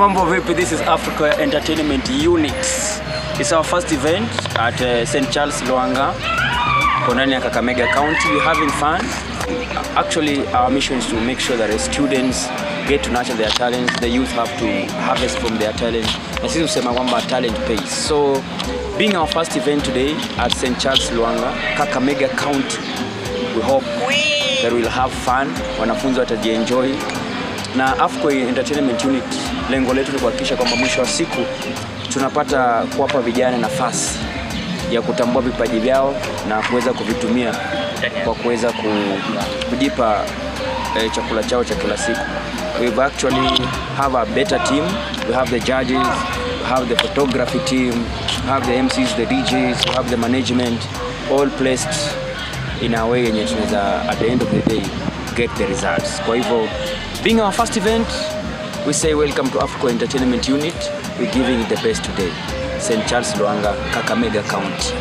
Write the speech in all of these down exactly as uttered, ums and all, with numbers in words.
Mambo vipi? This is Africa Entertainment Unit. It's our first event at uh, Saint Charles Luanga, Konani Kakamega County. We're having fun. Actually, our mission is to make sure that the students get to nurture their talents. The youth have to harvest from their talent. Na sisi usema kwamba talent pays. So, being our first event today at Saint Charles Luanga, Kakamega County, we hope that we'll have fun. Wanafunzi watajienjoy. Na Africa Entertainment Unit, lengo letu ni kuhakikisha kwamba mwisho wa siku tunapata kuwapa vijana nafasi ya kutambua vipaji vyao na kuweza kuvitumia kwa kuweza kujipa eh, chakula chao cha kila siku. We've actually have a better team. We have the judges, we have the photography team, we have the M Cs, the D Js, we have the management, all placed in a way yenye tunaweza at the end of the day get the results. Kwa hivyo, being our first event, we say welcome to Africa Entertainment Unit. We're giving it the best today. Saint Charles Luanga, Kakamega County.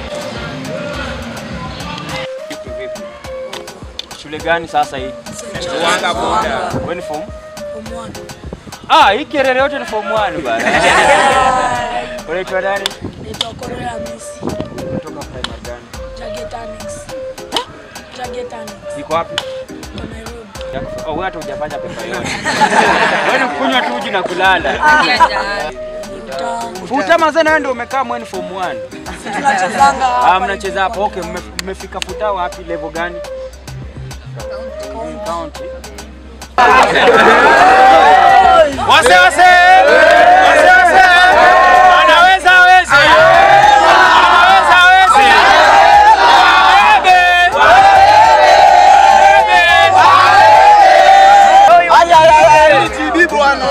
Shule gani sasa hii? Luanga boda. When form? Form one. Ah, hii kerere yote ni form one bana. Unaitwa nani? Naitwa Korea Messi. Kutoka primary gani? Jagetanix. Jagetanix. Iko wapi? Kwa Nairobi. Oh, wewe hata hujafanya pepa yote. Wewe kunywa tu uji na kulala. Futa mazana ndio umekaa mweni form one. Tunachezanga hapa. Ah, mnacheza hapo. Okay, mmefika futa wapi, level gani? County. Wase wase. Wase wase. Anaweza weze. Anaweza weze. Ay ay ay, T V bwana.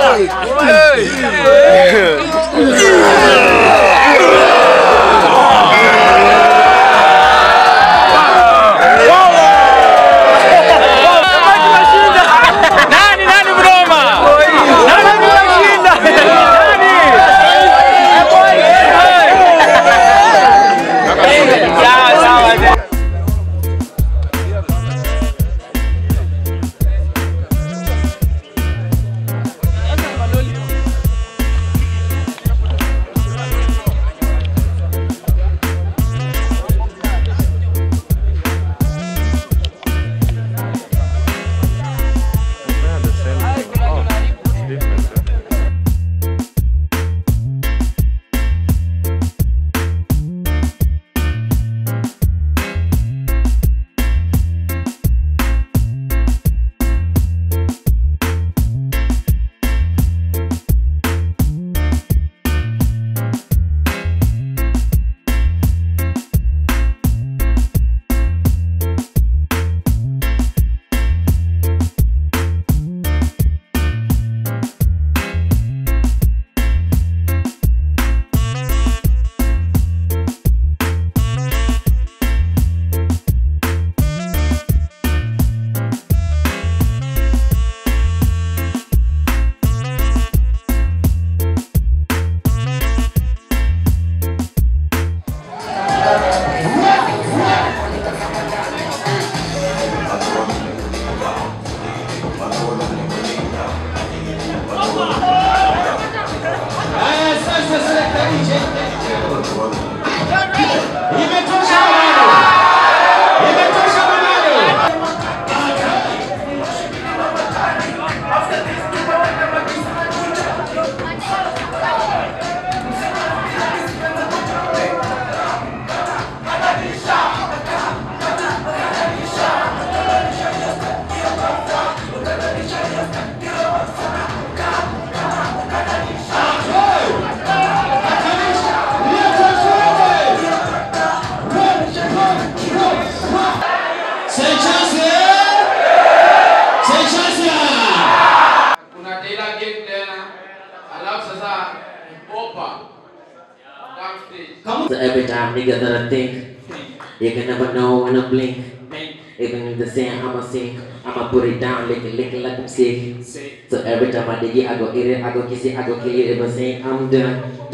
So every time nigga that I think, you can never know when I blink. Even if they say I'ma sing, I'ma put it down, lick it, lick it like I'm sick. So every time I dig it, I go eat it, I go kiss it, I go kill it. If I say I'm done,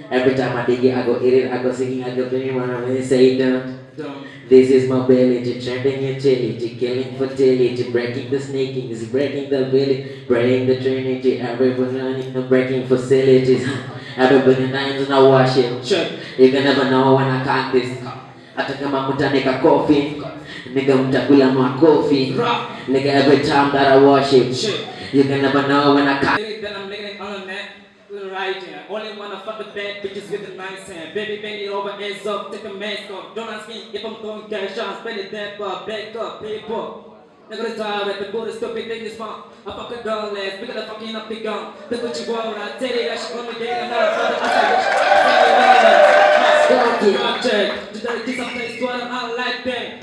Every time I dig it, I go eat it, I go singing, I go playing when I say don't. This is my ability, tramping utility, killing fertility, breaking the sneaking, breaking the ability, breaking the trinity, everyone running the breaking facilities. Everybody names and I wash it. Sure. You can never know when I can't this. Hata kama mutanika coffee, nigga mtakula makofi. Nigga every time that I wash it. You can never know when I can't. Then I'm licking on the net. Right here. Only wanna fuck the bad bitches with the nice hand. Baby, bend it over, hands up, take a mask off. Don't ask me if I'm throwing cash on, spend it that up, back up, paper. Nigga, the time at the border, stupid thing is fun. I fuck a girl last, we got a fucking up the gun. Look what you want, I tell you that she gonna get I'm not a father, I said, I'm check. Just gotta get some place to I like that.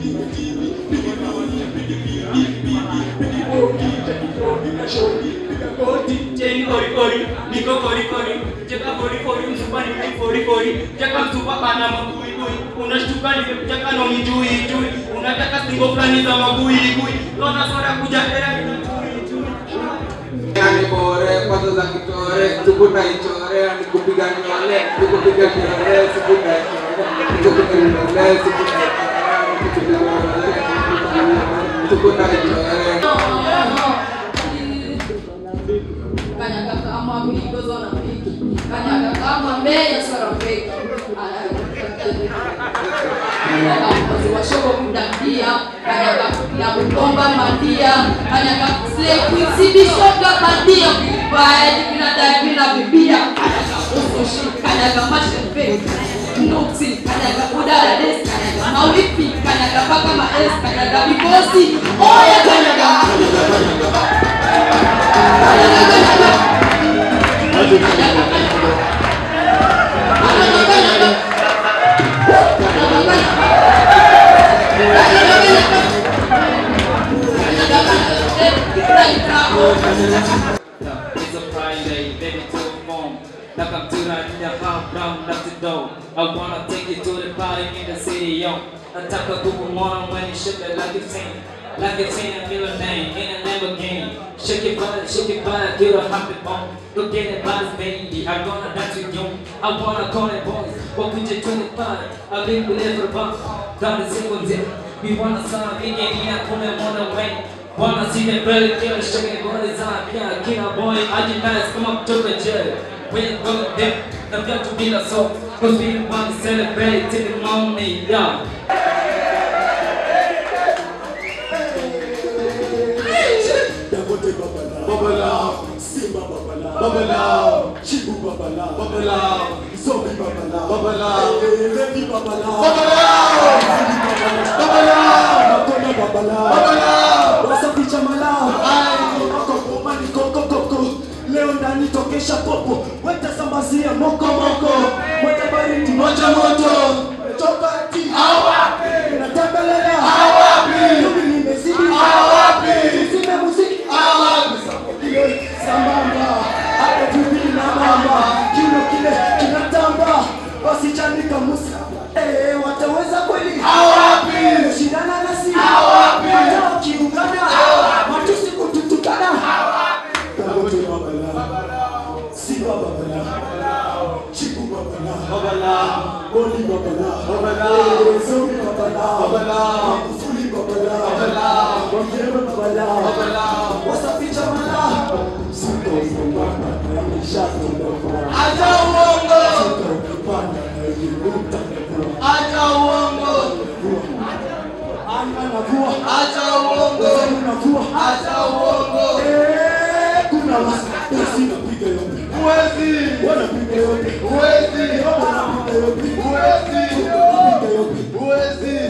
Chain ori ori, niko kori kori, jaka kori kori, msupa ni kori kori, jaka msupa pana magui gui, unashtuka ni jaka no mijui jui, unataka singo flani za magui gui, lona sora kuja era ni jui jui. Ani bore, kwazo za kitore, tukuta ichore, ani kupiga nyole, tukupiga nyole, tukuta ichore, tukupiga nyole, tukuta ichore, tukuta ichore. Kanyaga kama mikozo na piki, kanyaga kama mbele sora piki. Kanyaga mkozi wa shoko mudandia, kanyaga ya mkomba mandia, kanyaga slay queen sibi shoga bandia, kubae dipina daipina bibia, kanyaga usushi, kanyaga mashepe, nuksi, kanyaga udara des, kanyaga mawipi, kanyaga paka maes, kanyaga bikosi, oya kanyaga. It's a Friday, baby to the phone. Like I'm too right in the house, brown up the door. I wanna take you to the party in the city, yo. I talk a good one when you shook it like it's ten. Like it's in a middle name, in a Lamborghini. Shake your body, shake your body, get a happy bone. Go get it, body's baby. I'm gonna dance with you. I wanna call it boys. What could you do the party? I've been with every bar. Got a single dip. We wanna sign, we get in, I put them on the way. Wanna see them belly kill, shaking the body time. Yeah, kid a boy, I just nice, come up to the jail. We're gonna dip, I've got to be the soul. Cause we want to celebrate till the morning, yeah. Babala, Simba Babala, Babala, Chibu Babala, Babala, Zombie Babala, Babala, Levi Babala, Babala, Babala, Babala, Babala, Babala, Wasaficha Mala, Ai, Koko Mani Koko Koko, Leo ndani tokesha popo, weta sambazia moko moko, weta baridi moja moto, chokati, awapi, nataka lela, awapi, yubi nimezidi, awapi, zime muziki, awapi. Sambamba, hata tubi na mamba, kilo kile kinatamba, wasichanika musa, eh wataweza kweli? Hawapi, shindana nasi, hawapi, watao kiungana, hawapi, matusi kututukana, hawapi, Dangote Babala, Simba Babala, Chibu Babala, Babala, Boli Babala, Babala, Zombie Babala, Babala, Magufuli Babala, Babala, Wangere Babala, Babala, Wasaficha Mala. Acha uongo, acha uongo, acha uongo, acha uongo. Eh, kuna wasi napiga yote, uwezi, wanapiga yote, uwezi, wanapiga yote, uwezi, wanapiga yote, uwezi.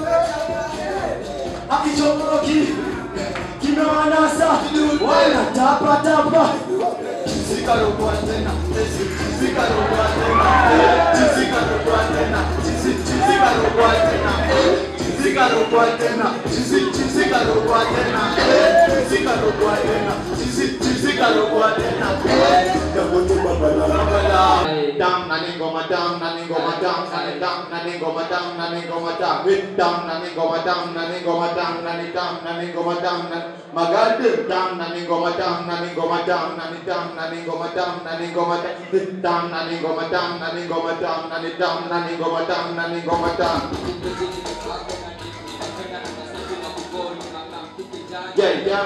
Akichomoroki kimewanasa, wana tapa tapa. Zika robo tena, zika robo tena, zika robo tena, zika robo tena, zika robo tena, zika robo tena, zika robo tena, zika robo tena. Dangote Babala, Babala, dam nani ngoma dam nani ngoma tamu na ni tamu na ni ngoma tamu na ni ngoma tamu tamu na ni ngoma tamu na ni ngoma tamu na ni tamu na ni ngoma tamu na magalde tamu na ni ngoma tamu na ni ngoma tamu na ni tamu na ni ngoma tamu na ni ngoma tamu na ni ngoma tamu na ni ngoma tamu na ni tamu na ni ngoma tamu na ni ngoma tamu. Yeah, yeah.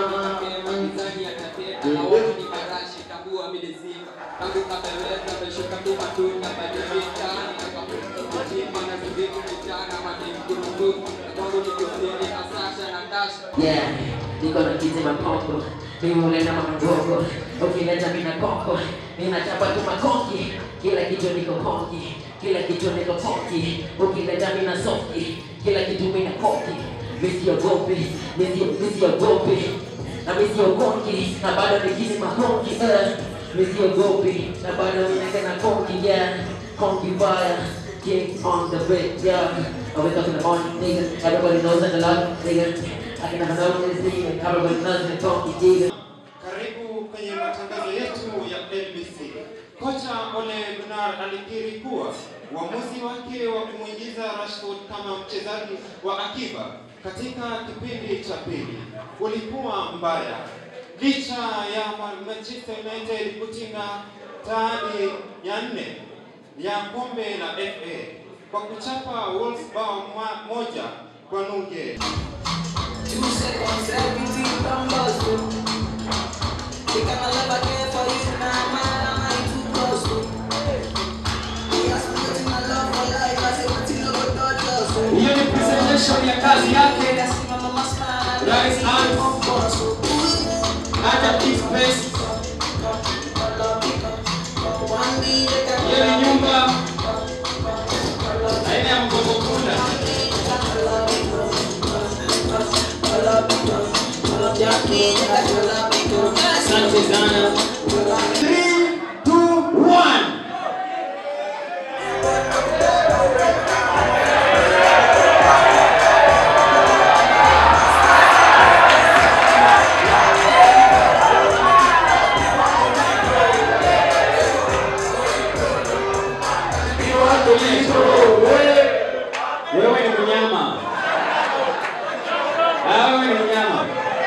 Yeah, niko na kizi makongo, mimi ulenda mamangogo, ukileta mina koko, mina chapa tu makongi, kila kitu niko kongi, kila kitu niko kongi, ukileta mina soki, kila kitu mina kongi, misi yogopi, misi misi yogopi, na misi yogongi, na bado nikizi makongi, uh, misi yogopi, na bado mina kongi, yeah, kongi fire. King on the beat, yeah. I wake up in the morning, nigga. Everybody knows that I love nigga. I can never know this nigga. Everybody knows that funky nigga. Karibu kwenye matangazo yetu ya L B C. Kocha Ole Gunnar alikiri kuwa uamuzi wake wa kumuingiza Rashford kama mchezaji wa akiba katika kipindi cha pili ulikuwa mbaya. Licha ya Manchester United kutinga taji ya nne ya kombe la F A kwa kuchapa Wolves bao moja kwa nunge. Hiyo ni presentation ya kazi yake. Rais Hans hata X-Space. Hiyo ni nyumba aina ya mgongo kunda. Asante sana. three, two, one. Wewe ni mnyama. Wewe ni mnyama.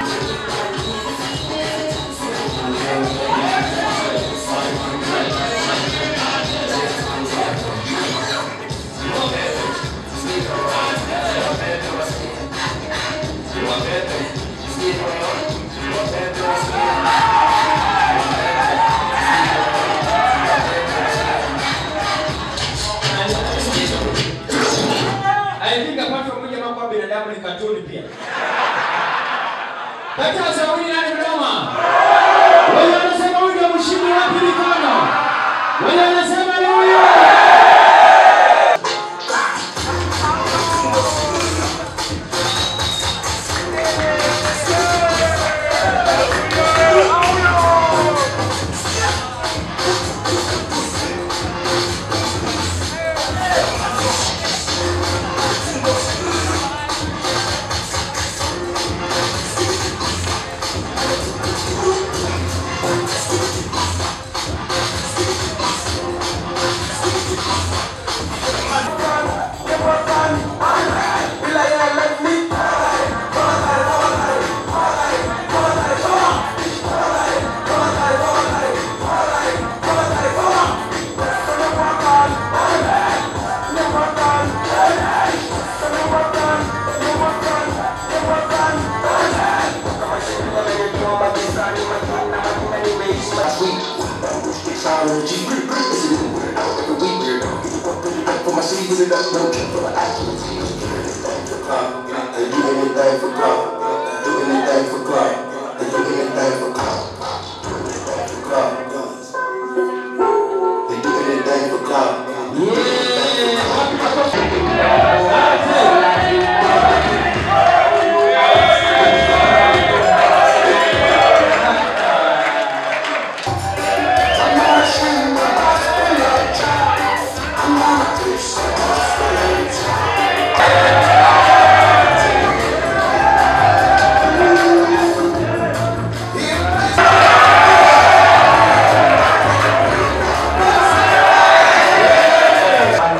I think apart from moja mambo ya binadamu ni katuni pia. Kataa sababu ni nani mdoma? Wale wanasema huyu ndio mshindi wa pili kono. Wale wanasema ni huyu.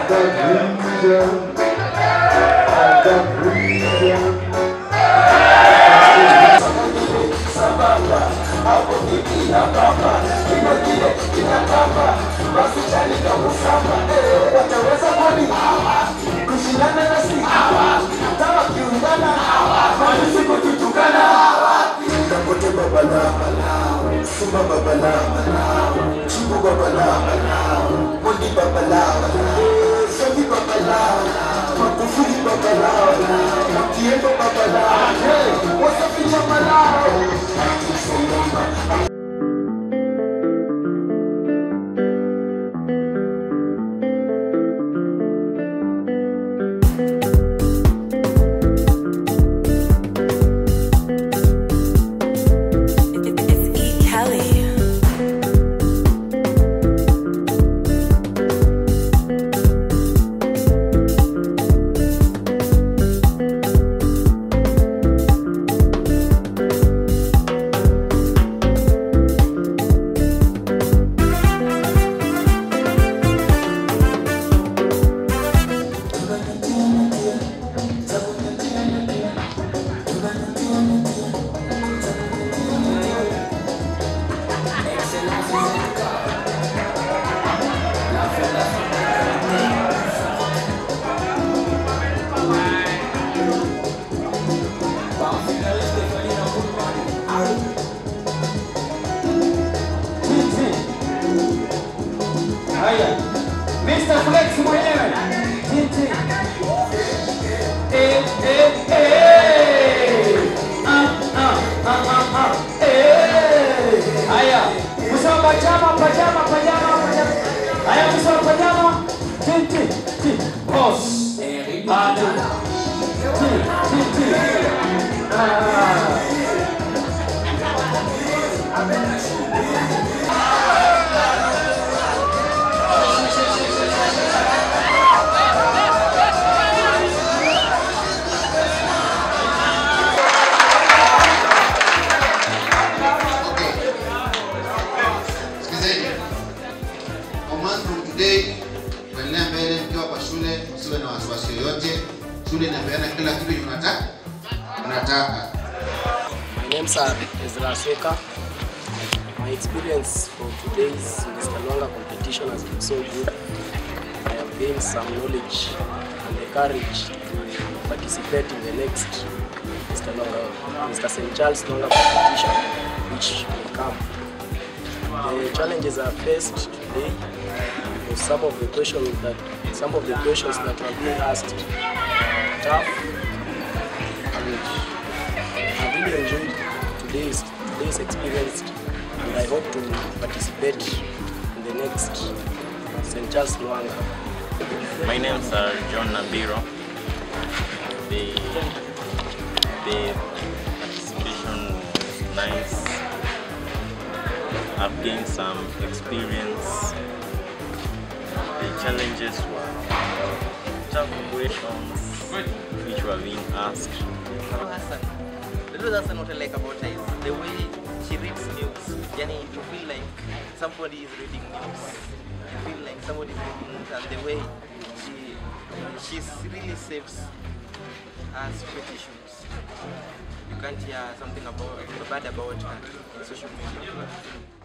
mister Flex mwenyewe. Titi. Eh eh eh. Ah ah ah ah ah. Eh. Haya. Musa pajama pajama pajama pajama. Haya musa pajama. Titi. Titi. Boss. Ada. Titi. Titi. Ah. Kuendelea mbele mkiwa kwa shule, usiwe na wasiwasi yoyote. Shule inapeana kila kitu unataka. Unataka. My name is Ezra Sweka. My experience for today's Mister Luanga competition has been so good. I have gained some knowledge and the courage to participate in the next Mister Luanga, Mister Saint Charles Luanga competition, which will come. The challenges I faced today, some of the questions that some of the questions that were being asked are tough, and I really enjoyed today's today's experience, and I hope to participate in the next Saint Charles Luanga. My name is uh, John Nabiro. The the participation was nice. I've gained some experience. The challenges were tough questions which were being asked. Hassan. The real Hassan what I like about her is the way she reads news. Yani, to feel like somebody is reading news. You feel like somebody is reading news, and the way she she really saves us petitions. You can't hear something about bad about her on social media.